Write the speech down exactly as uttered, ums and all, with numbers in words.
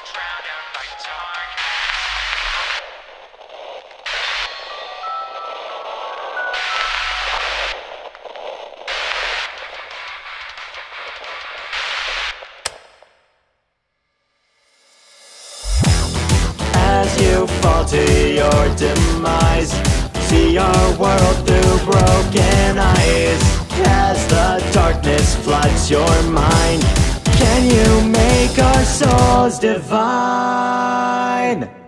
drowned out by dark. As you fall to your demise, see your world through broken eyes. As the darkness floods your mind, can you make our souls divine?